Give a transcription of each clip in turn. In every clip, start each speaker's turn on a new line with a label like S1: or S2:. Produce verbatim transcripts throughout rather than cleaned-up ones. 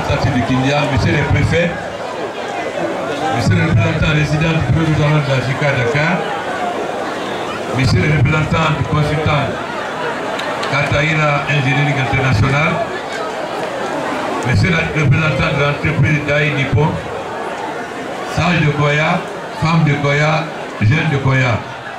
S1: administratif de Kindia, monsieur le préfet, monsieur le représentant résident du bureau de la J C A Dakar, monsieur le représentant du consultant Kataïra Ingénierie Internationale, monsieur le représentant de l'entreprise Dai Nippon, sage de Koya, femme de Koya, jeune de Koya.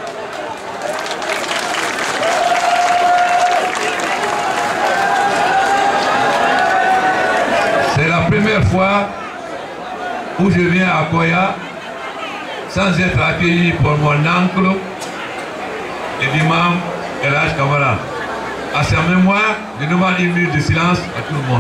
S1: C'est la première fois où je viens à Koya sans être accueilli pour mon oncle et l'imam Elhaj Kamara. À sa mémoire, je demande une minute de silence à tout le monde.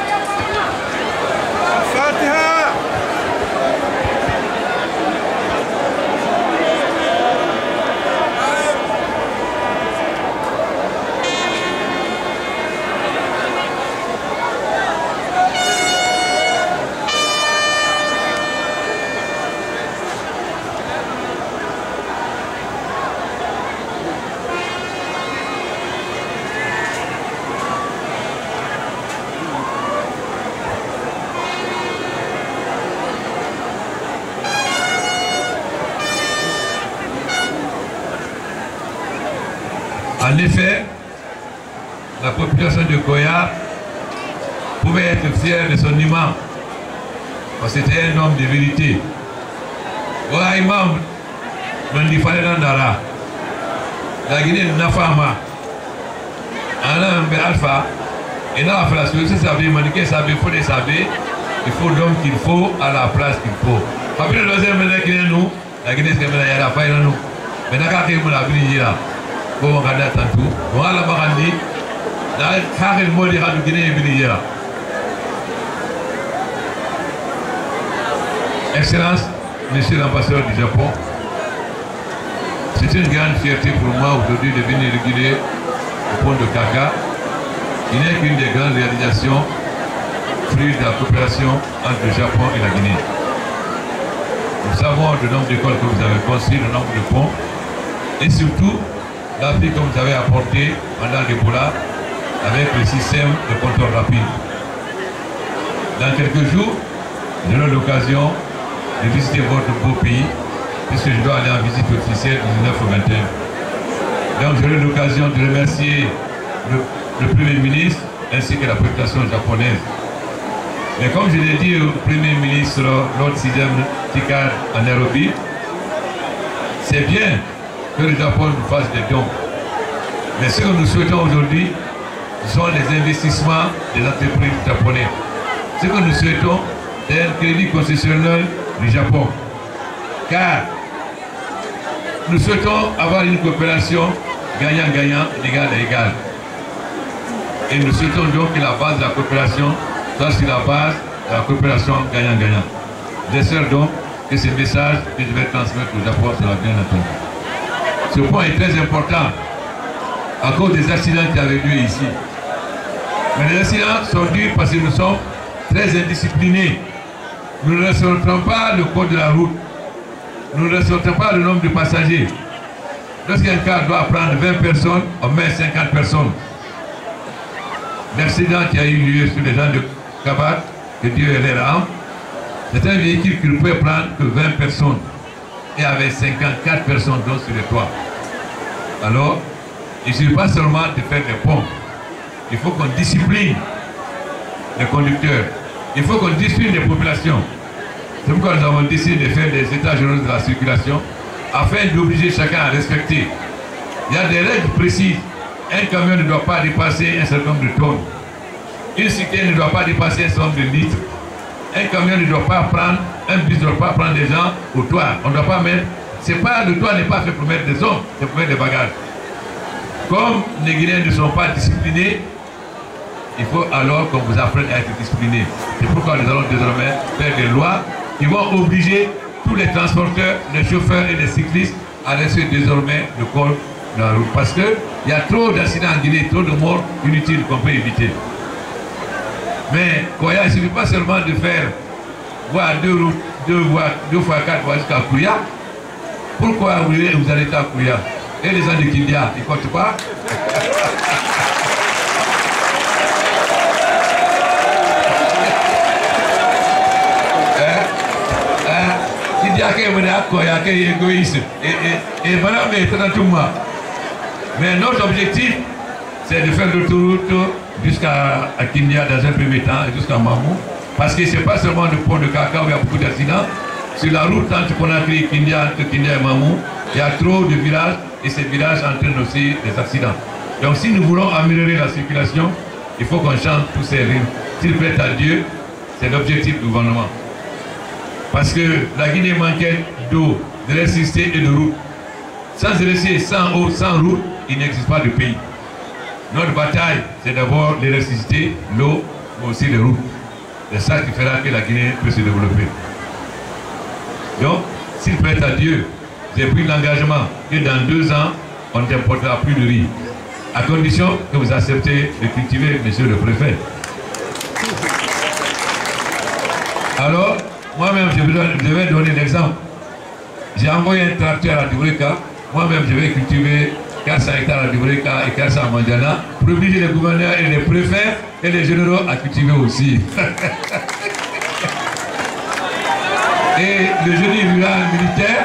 S1: En effet, la population de Koya pouvait être fière de son imam, parce que c'était un homme de vérité. Ola imam, non di fallait dans Dara. La Guinée n'a pas ma. En un alpha, et là, la solution, ça veut maniquer, ça veut faut des saber, il faut l'homme qu'il faut à la place qu'il faut. Après le deuxième, la Guinée, nous, la Guinée, c'est la la faille, nous. Mais n'a qu'à faire la vie là. Bon, on regarde tantôt. Bon, à la Barandi, car il m'a dit que Guinée est venue là. Excellence, monsieur l'ambassadeur du Japon, c'est une grande fierté pour moi aujourd'hui de venir réguler au pont de Kaka, qui n'est qu'une des grandes réalisations fruit de la coopération entre le Japon et la Guinée. Nous savons le nombre d'écoles que vous avez construit, le nombre de ponts, et surtout l'appui que vous avez apporté pendant l'Ebola avec le système de contrôle rapide. Dans quelques jours, j'aurai l'occasion de visiter votre beau pays, puisque je dois aller en visite officielle du dix-neuf au vingt et un. Donc j'aurai l'occasion de remercier le, le Premier ministre ainsi que la population japonaise. Mais comme je l'ai dit au Premier ministre lors du sixième Tikar à Nairobi, c'est bien que le Japon nous fasse des dons. Mais ce que nous souhaitons aujourd'hui, ce sont les investissements des entreprises japonaises. Ce que nous souhaitons, c'est un crédit concessionnel du Japon. Car nous souhaitons avoir une coopération gagnant-gagnant, égal à égal. Et nous souhaitons donc que la base de la coopération soit sur la base de la coopération gagnant-gagnant. J'espère donc que ce message que je vais transmettre au Japon sera bien entendu. Ce point est très important à cause des accidents qui avaient lieu ici. Mais les accidents sont dus parce que nous sommes très indisciplinés. Nous ne respectons pas le code de la route. Nous ne respectons pas le nombre de passagers. Lorsqu'un car doit prendre vingt personnes, on met cinquante personnes. L'accident qui a eu lieu sur les gens de Kabat, que Dieu ait leur âme, c'est un véhicule qui ne pouvait prendre que vingt personnes. Et avec cinquante-quatre personnes donc sur les toits. Alors, il ne suffit pas seulement de faire des ponts. Il faut qu'on discipline les conducteurs. Il faut qu'on discipline les populations. C'est pourquoi nous avons décidé de faire des états généraux de la circulation afin d'obliger chacun à respecter. Il y a des règles précises. Un camion ne doit pas dépasser un certain nombre de tonnes. Une citerne ne doit pas dépasser un certain nombre de litres. Un camion ne doit pas prendre, un bus ne doit pas prendre des gens au toit. On ne doit pas mettre, c'est pas, le toit n'est pas fait pour mettre des hommes, c'est pour mettre des bagages. Comme les Guinéens ne sont pas disciplinés, il faut alors qu'on vous apprenne à être discipliné. C'est pourquoi nous allons désormais faire des lois qui vont obliger tous les transporteurs, les chauffeurs et les cyclistes à respecter désormais le code de la route. Parce qu'il y a trop d'accidents en Guinée, trop de morts inutiles qu'on peut éviter. Mais Koya, il ne suffit pas seulement de faire voir deux routes, deux voies, deux fois quatre voies jusqu'à Kouya. Pourquoi vous allez vous arrêter à Kouya? Et les gens de Kindia, ils ne comptent pas. égoïste. Et madame est dans tout moi. Mais notre objectif, c'est de faire l'autoroute jusqu'à Kindia dans un premier temps, jusqu'à Mamou. Parce que ce n'est pas seulement le pont de Kaka où il y a beaucoup d'accidents. Sur la route entre Conakry et Kindia, entre Kindia et Mamou, il y a trop de virages et ces virages entraînent aussi des accidents. Donc si nous voulons améliorer la circulation, il faut qu'on change tous ces rythmes. S'il plaît à Dieu, c'est l'objectif du gouvernement. Parce que la Guinée manquait d'eau, d'électricité et de route. Sans électricité, sans eau, sans route, il n'existe pas de pays. Notre bataille, c'est d'abord l'électricité, l'eau, mais aussi les routes. C'est ça qui fera que la Guinée peut se développer. Donc, s'il plaît à Dieu, j'ai pris l'engagement que dans deux ans, on n'importera plus de riz. À condition que vous acceptez de cultiver, monsieur le préfet. Alors, moi-même, je, je vais donner l'exemple. J'ai envoyé un tracteur à Dubreka. Moi-même, je vais cultiver quatre cents hectares à Dubreka et quatre cents à Mandiana pour obliger les gouverneurs et les préfets et les généraux à cultiver aussi. Et le génie rural militaire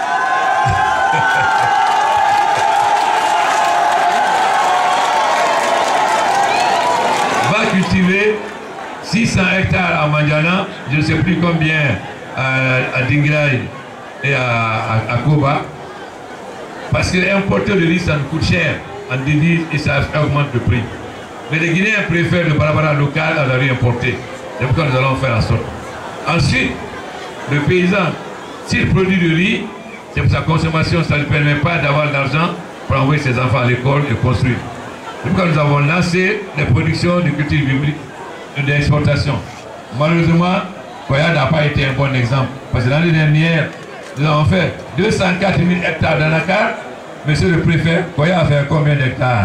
S1: va cultiver six cents hectares à Mandiana, je ne sais plus combien à, à Dingraï et à, à, à Koba. Parce que importer le riz, ça nous coûte cher en devise et ça augmente le prix. Mais les Guinéens préfèrent le barabara local à la riz importé. C'est pourquoi nous allons faire en sorte. Ensuite, le paysan, s'il produit du riz, c'est pour sa consommation, ça ne lui permet pas d'avoir de l'argent pour envoyer ses enfants à l'école et construire. C'est pourquoi nous avons lancé les productions de culture biblique et d'exportation. Malheureusement, Koya n'a pas été un bon exemple. Parce que l'année dernière, nous avons fait deux cent quatre mille hectares dans la carte. Monsieur le préfet, Koya a fait combien d'hectares?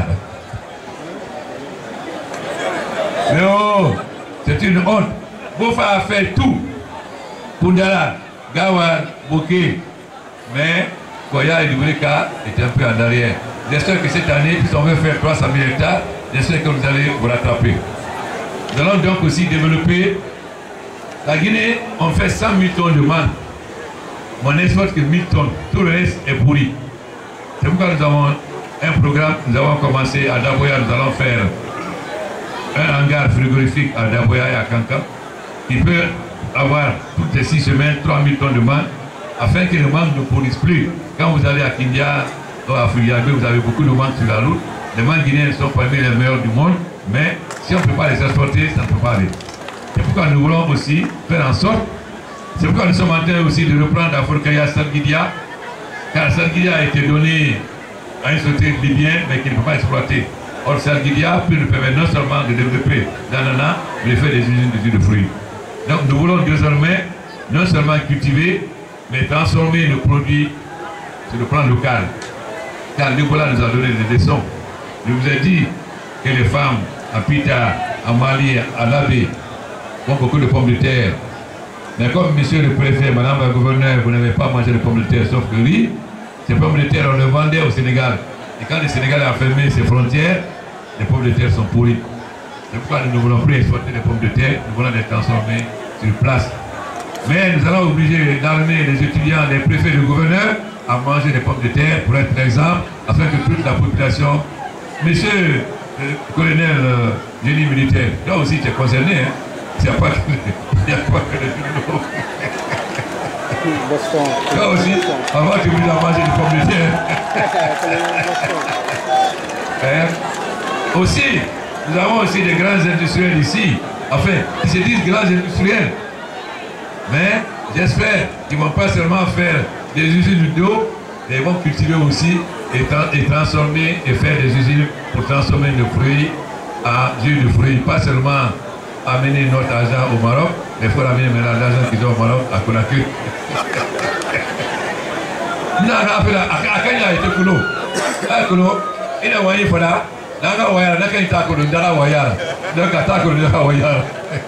S1: Mais oh, c'est une honte. Bofa a fait tout. Pundala, Gawar, Bokeh. Mais Koya et Dubreka étaient un peu en arrière. J'espère que cette année, si on veut faire trois cent mille hectares, j'espère que vous allez vous rattraper. Nous allons donc aussi développer. La Guinée, on fait cent mille tonnes de mangue. On exporte que mille tonnes. Tout le reste est pourri. C'est pourquoi nous avons un programme. Nous avons commencé à Daboya. Nous allons faire un hangar frigorifique à Daboya et à Kanka qui peut avoir toutes les six semaines trois mille tonnes de mangue afin que le mangue ne pourrisse plus. Quand vous allez à Kindia ou à Fuyagbe, vous avez beaucoup de mangue sur la route. Les mangues guinéennes sont parmi les meilleurs du monde, mais si on ne peut pas les exporter, ça ne peut pas aller. C'est pourquoi nous voulons aussi faire en sorte. C'est pourquoi nous sommes en train aussi de reprendre à Forkaya Sargidia, car Sargidia a été donné à une société libyenne, mais qui ne peut pas exploiter. Or, Sargidia peut nous permettre non seulement de développer l'ananas, mais de faire des usines de jus de fruits. Donc, nous voulons désormais non seulement cultiver, mais transformer nos produits sur le plan local. Car l'Ebola nous a donné des leçons. Je vous ai dit que les femmes à Pita, à Mali, à Labé, ont beaucoup de pommes de terre. Mais comme monsieur le préfet, madame la gouverneure, vous n'avez pas mangé de pommes de terre sauf que riz, ces pommes de terre, on les vendait au Sénégal. Et quand le Sénégal a fermé ses frontières, les pommes de terre sont pourries. C'est pourquoi nous ne voulons plus exporter les pommes de terre, nous voulons les transformer sur place. Mais nous allons obliger d'armer les étudiants, les préfets, les gouverneurs à manger des pommes de terre pour être exemple, afin que toute la population. Monsieur le colonel euh, génie militaire, là aussi tu es concerné, hein? Il n'y a pas que les journaux. Là aussi, avant tu voulais manger des pommes de terre. hein? Aussi, nous avons aussi des grands industriels ici, enfin, ils se disent grands industriels. Mais j'espère qu'ils ne vont pas seulement faire des usines d'eau, mais ils vont cultiver aussi et, tra et transformer et faire des usines pour transformer le fruit en jus de fruits. Pas seulement amener notre argent au Maroc, mais il faut ramener maintenant l'argent qu'ils ont au Maroc à Conakry. Nous avons appelé à Kenya et Tekuno. À Kuno, il a envoyé pour là. Nanga Wayara, Naka Itakolo, Ndara Wayara. Donc, Atakolo, Ndara Wayara.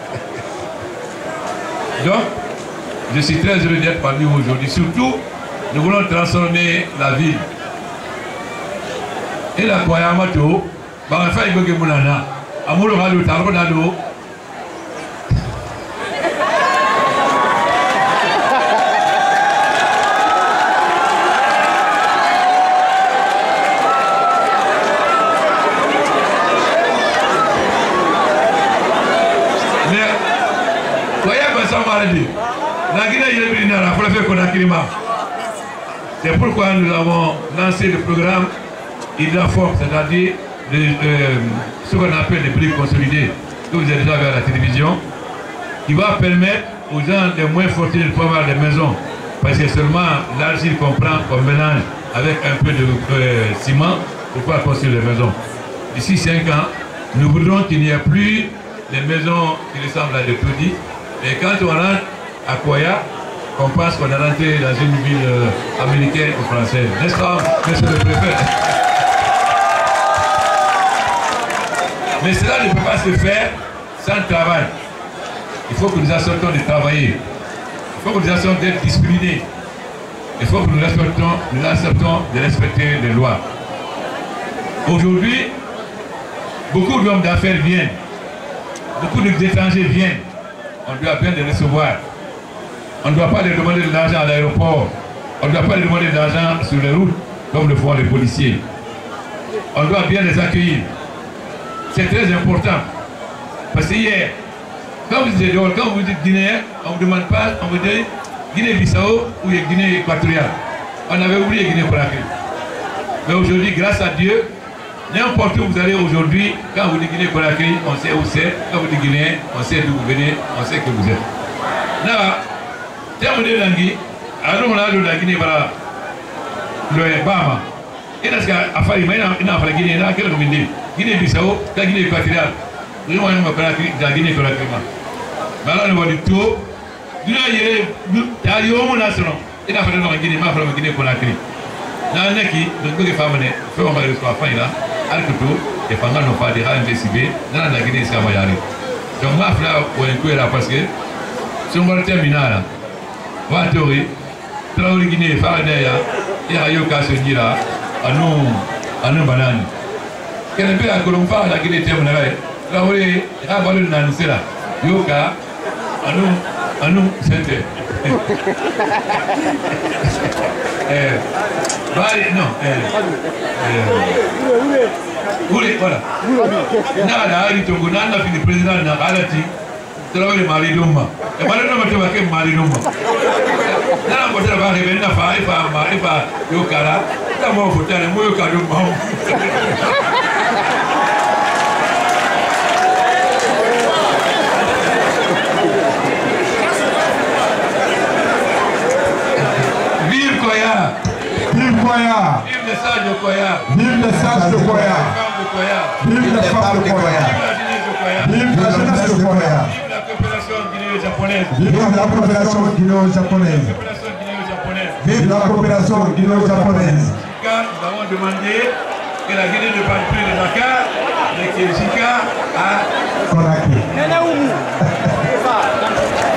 S1: Donc, je suis très heureux d'être parmi vous aujourd'hui. Surtout, nous voulons transformer la ville. Et la Kwayamato, Barafa Iboge Moulana, Amouro Halo, Taro Nado. La Guinée est la première qu'on a climat. C'est pourquoi nous avons lancé le programme Hydraform, c'est-à-dire euh, ce qu'on appelle les prix consolidés, que vous avez déjà vu à la télévision, qui va permettre aux gens les moins fortunés de pouvoir avoir des maisons. Parce que seulement l'argile qu'on prend, qu'on mélange avec un peu de euh, ciment pour pouvoir construire les maisons. D'ici cinq ans, nous voudrons qu'il n'y ait plus des maisons qui ressemblent à des petits. Et quand on rentre à Koya, on pense qu'on est rentré dans une ville euh, américaine ou française. N'est-ce pas, monsieur le préfet? Mais cela ne peut pas se faire sans travail. Il faut que nous acceptons de travailler. Il faut que nous acceptons d'être disciplinés. Il faut que nous acceptons, nous acceptons de respecter les lois. Aujourd'hui, beaucoup d'hommes d'affaires viennent. Beaucoup d'étrangers viennent. On doit bien les recevoir. On ne doit pas leur demander de l'argent à l'aéroport. On ne doit pas leur demander de l'argent sur les routes, comme le font les policiers. On doit bien les accueillir. C'est très important. Parce que hier, quand vous dites dehors, quand vous dites Guinéen, on ne vous demande pas, on vous dit Guinée-Bissau ou Guinée équatoriale. On avait oublié Guinée-Conakry. Mais aujourd'hui, grâce à Dieu, n'importe où vous allez aujourd'hui, quand vous dites Guinée-Conakry, on sait où c'est. Quand vous dites Guinéen, on sait d'où vous venez, on sait que vous êtes. Là, terme de langue, alors on a de la Guinée, voilà, le Bama. Et là, à faire, il y a la Guinée, là, quel est le Guinée Guinée-Bissau, la Guinée équatoriale. Nous avons la Guinée-Conakry. Mais là, on voit du tout. Nous avons un national. Il y a la Guinée, ma femme Guinée-Conakry. Dans le qui, nous avons femmes, nous avons des enfants là, à l'écoute, et pendant nos pas des rangs décibés, dans la Guinée, c'est à Mayari. Donc, ma femme, on est là parce que si on va terminer là, on va théorie, Traoré Guinée, Faradaya, et Ayoka se dira à nous, à nous bananes. Quel est le cas que l'on parle à la Guinée terminale? Traoré, il y a valeur dans le là. Yoka, à nous, à nous, c'était. Eh, non, eh, voilà. Nada, il tombe, nada, fini président, nada, alati, Traoré Maridoma. Et Maridoma, tu vas que Maridoma. Nada, moi, je vais arriver, n'a pas, il va, il va, Yokara, t'as mon fauteuil, moi, Yokara, Vive Koya!
S2: Vive Koya!
S1: Vive les sages de Koya!
S2: Vive les sages de Koya! Vive les femmes de Koya! Vive la jeunesse de Koya!
S1: Vive la coopération guinéo-japonaise!
S2: Vive la coopération guinéo-japonaise! Vive la coopération guinéo-japonaise!
S1: Nous avons demandé que la Guinée ne parle plus de Dakar, mais que Jika a
S2: Conakry.